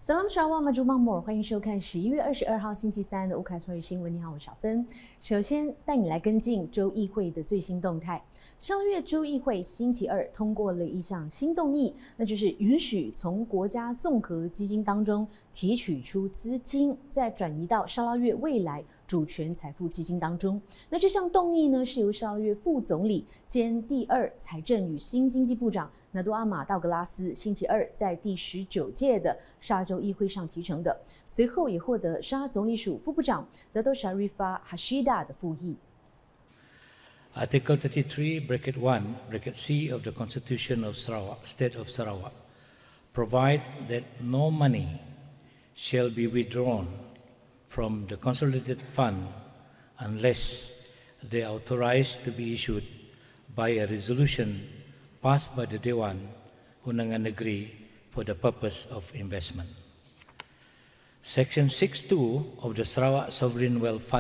Salam Sarawak Maju Makmur，欢迎收看11月22号星期三的乌凯双语新闻。你好，我是小芬。首先带你来跟进州议会的最新动态。上个月州议会星期二通过了一项新动议，那就是允许从国家综合基金当中提取出资金，再转移到沙拉越未来主权财富基金当中。那这项动议呢，是由沙拉越副总理兼第二财政与新经济部长纳杜阿马道格拉斯星期二在第19届的沙州议会上提成的，随后也获得沙总理署副部长Dato Sharifah Hashida 的复议。 Article 33, Bracket 1, Bracket C of the Constitution of Sarawak, State of Sarawak, provide that no money shall be withdrawn from the consolidated fund unless they are authorized to be issued by a resolution passed by the Dewan Undangan Negeri for the purpose of investment. Section 6.2 of the Sarawak Sovereign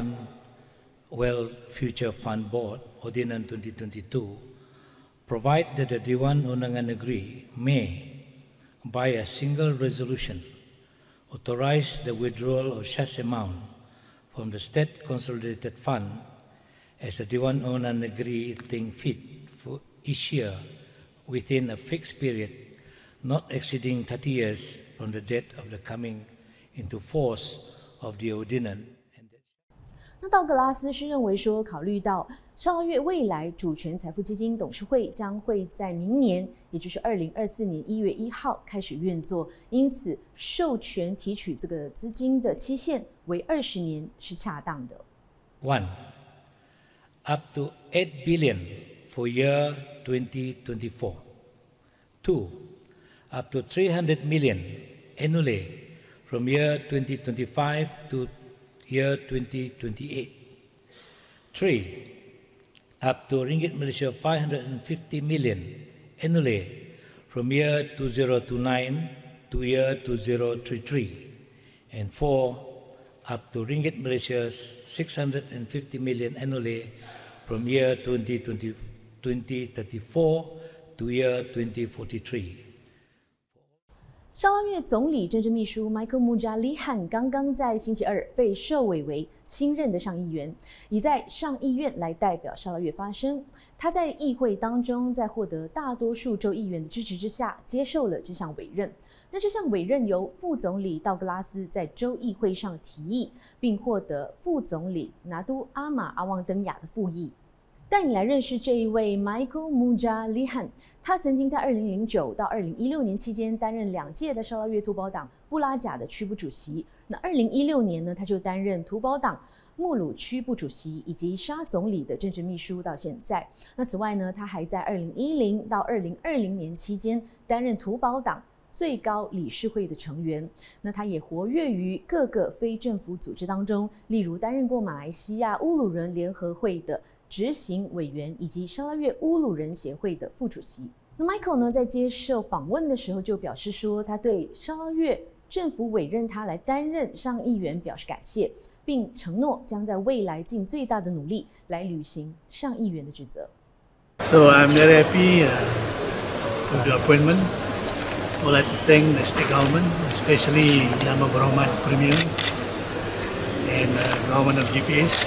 Wealth Future Fund Board, Ordinance 2022, provide that the Dewan Undangan Negeri may, by a single resolution, authorize the withdrawal of such amount from the State Consolidated Fund as the Dewan Undangan Negeri think fit for each year within a fixed period not exceeding 30 years from the date of the coming into force of the ordinance. 那道格拉斯是认为说，考虑到沙拉越未来主权财富基金董事会将会在明年，也就是2024年1月1号开始运作，因此授权提取这个资金的期限为20年是恰当的。 1. Up to 8 billion for year 2024. 2. Up to 300 million annually from year 2025 to year 2028. 3. Up to Ringgit Malaysia 550 million annually from year 2029 to year 2033. And 4. Up to Ringgit Malaysia 650 million annually from year 2034 to year 2043. 沙拉越总理政治秘书 Michael Mujalihan 刚刚在星期二被授委为新任的上议员，已在上议院来代表沙拉越发声。他在议会当中，在获得大多数州议员的支持之下，接受了这项委任。那这项委任由副总理道格拉斯在州议会上提议，并获得副总理拿督阿马阿旺登雅的复议。带你来认识这一位 Michael Mujalihan， 他曾经在2009到2016年期间担任2届的沙拉越土保党布拉贾的区部主席。那2016年呢，他就担任土保党穆鲁区部主席以及沙总理的政治秘书到现在。那此外呢，他还在2010到2020年期间担任土保党最高理事会的成员。那他也活跃于各个非政府组织当中，例如担任过马来西亚乌鲁人联合会的执行委员以及沙拉越乌鲁人协会的副主席。那 Michael 呢，在接受访问的时候就表示说，他对沙拉越政府委任他来担任上议员表示感谢，并承诺将在未来尽最大的努力来履行上议员的职责。 So I'm very happy with the appointment. I would like to thank the state government, especially Yang Berhormat Premier and government of GPS.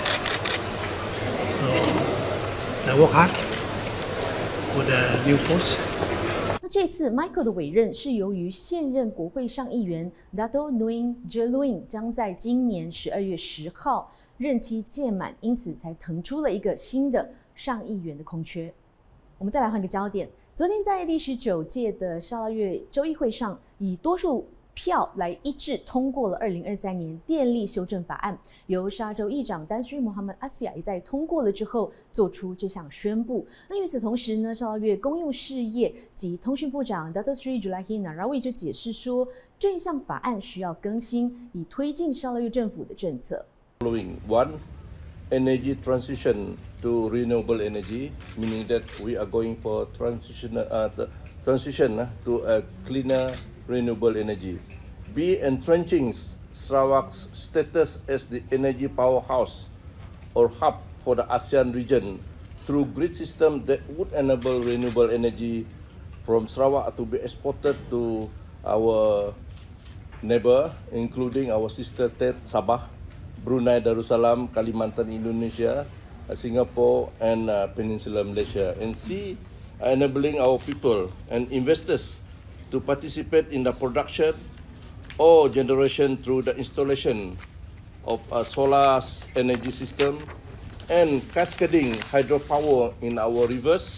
I work hard for the new post. 那这次 Michael 的委任是由于现任国会上议员 Dato Nguyen Jeluin 将在今年12月10号任期届满，因此才腾出了一个新的上议员的空缺。我们再来换个焦点，昨天在第19届的沙拉越州议会上，以多数票来一致通过了2023年电力修正法案，由沙州议长丹斯里穆罕默阿斯菲亚也在通过了之后做出这项宣布。那与此同时呢，沙拉越公用事业及通讯部长 Dato Sri Julaihi Narawi 就解释说，这一项法案需要更新，以推进沙拉越政府的政策。 Following 1. Energy transition to renewable energy, meaning that we are going for transition to a cleaner renewable energy. B. Entrenching Sarawak's status as the energy powerhouse or hub for the ASEAN region through grid system that would enable renewable energy from Sarawak to be exported to our neighbor, including our sister state Sabah, Brunei Darussalam, Kalimantan Indonesia, Singapore and Peninsular Malaysia, and C, enabling our people and investors to participate in the production or generation through the installation of a solar energy system and cascading hydropower in our rivers.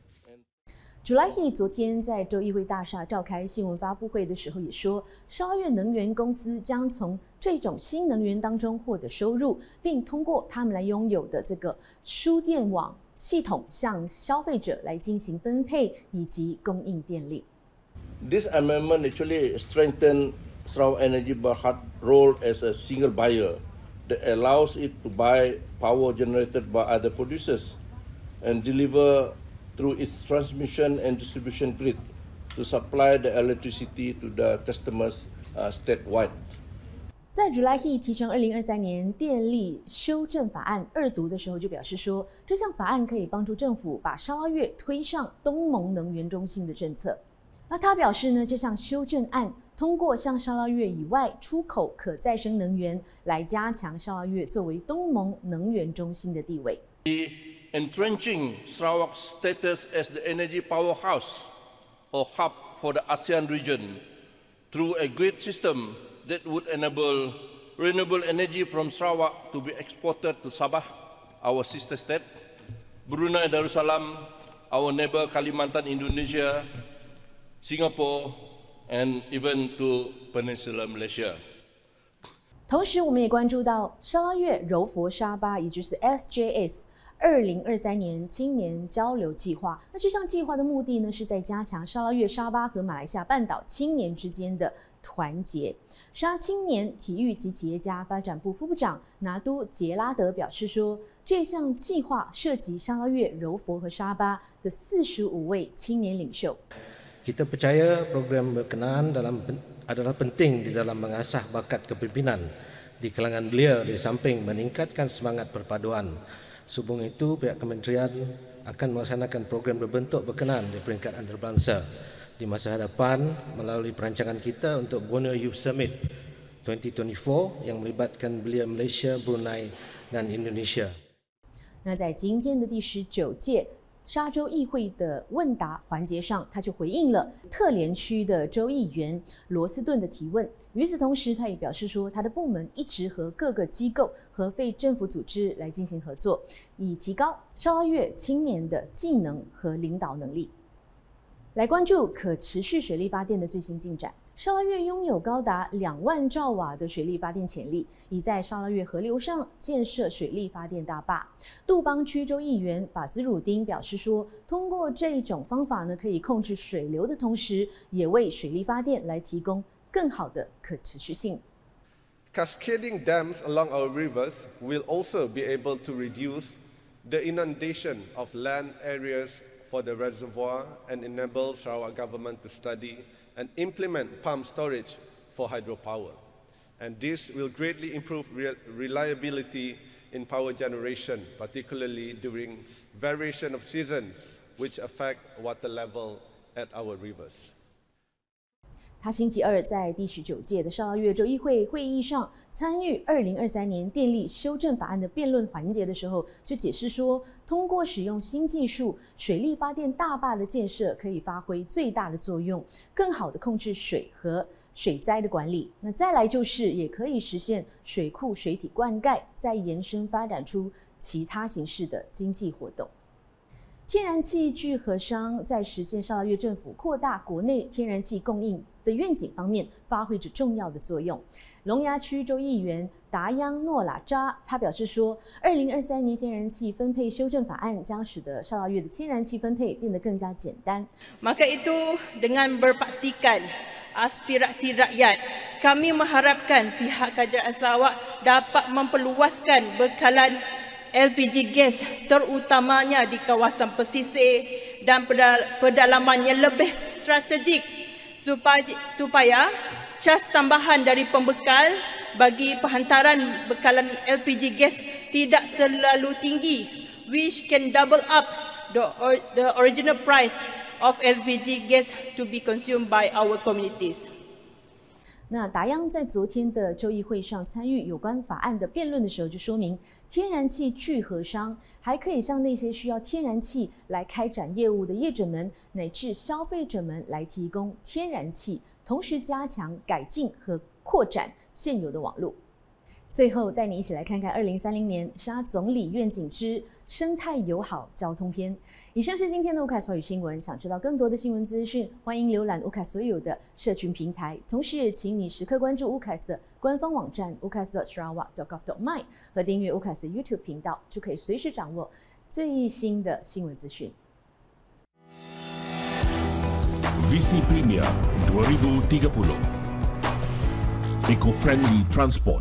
July He 昨天在州议会大厦召开新闻发布会的时候也说，沙拉越能源公司将从这种新能源当中获得收入，并通过他们来拥有的这个输电网系统向消费者来进行分配以及供应电力。 This amendment actually strengthens Sarawak Energy Berhad role as a single buyer that allows it to buy power generated by other producers and deliver through its transmission and distribution grid to supply the electricity to the customers statewide. 在 July He 提成2023年电力修正法案二读的时候，就表示说，这项法案可以帮助政府把沙拉越推上东盟能源中心的政策。那他表示呢，这项修正案通过向沙拉越以外出口可再生能源，来加强沙拉越作为东盟能源中心的地位。 Entrenching Sarawak's status as the energy powerhouse or hub for the ASEAN region through a grid system that would enable renewable energy from Sarawak to be exported to Sabah, our sister state, Brunei Darussalam, our neighbor Kalimantan Indonesia, Singapore, and even to Peninsular Malaysia. 同时，我们也关注到沙拉越柔佛沙巴，也就是 SJS。2023年青年交流计划，那这项计划的目的呢，是在加强沙拉越、沙巴和马来西亚半岛青年之间的团结。沙青年体育及企业家发展部副部长拿督杰拉德表示说，这项计划涉及沙拉越、柔佛和沙巴的45位青年领袖。 Kita percaya program berkenaan adalah penting di dalam mengasah bakat kepimpinan di kalangan belia di samping meningkatkan semangat perpaduan. Sehubung itu, pihak kementerian akan melaksanakan program berbentuk berkenaan di peringkat antarabangsa di masa hadapan melalui perancangan kita untuk Borneo Youth Summit 2024 yang melibatkan belia Malaysia, Brunei dan Indonesia. 那在今天的第19届沙州议会的问答环节上，他就回应了特联区的州议员罗斯顿的提问。与此同时，他也表示说，他的部门一直和各个机构和非政府组织来进行合作，以提高沙拉越青年的技能和领导能力。来关注可持续水力发电的最新进展。沙拉越拥有高达2万兆瓦的水力发电潜力，已在沙拉越河流上建设水力发电大坝。杜邦区州议员法兹鲁丁表示说，通过这种方法呢，可以控制水流的同时，也为水力发电来提供更好的可持续性。 Cascading dams along our rivers will also be able to reduce the inundation of land areas for the reservoir and enable Sarawak government to study and implement pump storage for hydropower. And this will greatly improve reliability in power generation, particularly during variation of seasons, which affect water level at our rivers. 他星期二在第19届的沙拉越州议会会议上参与2023年电力修正法案的辩论环节的时候，就解释说，通过使用新技术，水力发电大坝的建设可以发挥最大的作用，更好的控制水和水灾的管理。那再来就是也可以实现水库水体灌溉，再延伸发展出其他形式的经济活动。天然气聚合商在实现沙拉越政府扩大国内天然气供应的愿景方面发挥着重要的作用。龙牙区州议员达央诺拉扎他表示说，2023年天然气分配修正法案将使得沙拉越的天然气分配变得更加简单。 Maka itu dengan berpaksikan aspirasi rakyat, kami mengharapkan pihak kerajaan Sarawak dapat memperluaskan bekalan LPG gas terutamanya di kawasan pesisir dan pedalamannya lebih strategik supaya cas tambahan dari pembekal bagi penghantaran bekalan LPG gas tidak terlalu tinggi, which can double up the original price of LPG gas to be consumed by our communities. 那达央在昨天的州议会上参与有关法案的辩论的时候，就说明天然气聚合商还可以向那些需要天然气来开展业务的业者们乃至消费者们来提供天然气，同时加强改进和扩展现有的网络。最后带你一起来看看2030年沙总理愿景之生态友好交通篇。以上是今天的UCAS华语新闻。想知道更多的新闻资讯，欢迎浏览UCAS所有的社群平台，同时也请你时刻关注UCAS的官方网站 ucas.sarawak.gov.my 和订阅UCAS的 YouTube 频道，就可以随时掌握最新的新闻资讯。 Visi Premier 2030 Eco-friendly transport.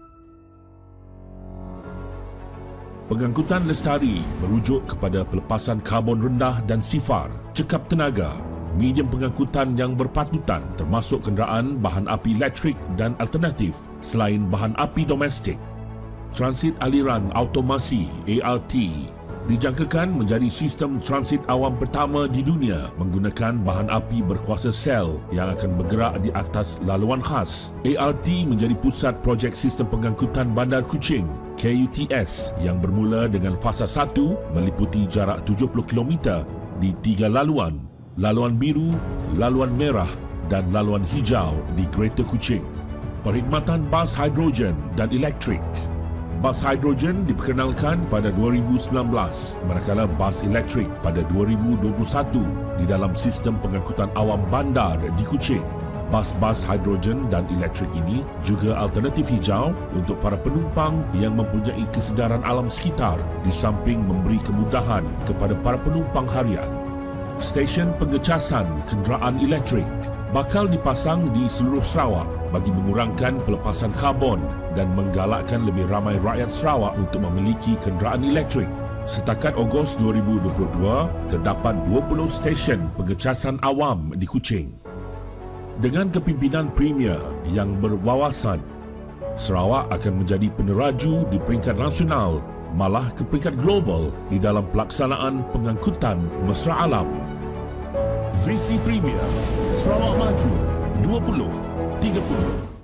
Pengangkutan lestari merujuk kepada pelepasan karbon rendah dan sifar, cekap tenaga, medium pengangkutan yang berpatutan termasuk kenderaan bahan api elektrik dan alternatif selain bahan api domestik. Transit aliran automasi ART dijangkakan menjadi sistem transit awam pertama di dunia menggunakan bahan api berkuasa sel yang akan bergerak di atas laluan khas. ART menjadi pusat projek sistem pengangkutan Bandar Kuching KUTS yang bermula dengan fasa 1 meliputi jarak 70 km di 3 laluan, laluan biru, laluan merah dan laluan hijau di Greater Kuching. Perkhidmatan bas hidrogen dan elektrik. Bas hidrogen diperkenalkan pada 2019 manakala bas elektrik pada 2021 di dalam sistem pengangkutan awam bandar di Kuching. Bas-bas hidrogen dan elektrik ini juga alternatif hijau untuk para penumpang yang mempunyai kesedaran alam sekitar di samping memberi kemudahan kepada para penumpang harian. Stesen pengecasan kenderaan elektrik bakal dipasang di seluruh Sarawak bagi mengurangkan pelepasan karbon dan menggalakkan lebih ramai rakyat Sarawak untuk memiliki kenderaan elektrik. Setakat Ogos 2022, terdapat 20 stesen pengecasan awam di Kuching. Dengan kepimpinan Premier yang berwawasan, Sarawak akan menjadi peneraju di peringkat nasional, malah ke peringkat global di dalam pelaksanaan pengangkutan mesra alam. Visi Premier Sarawak Maju 2030.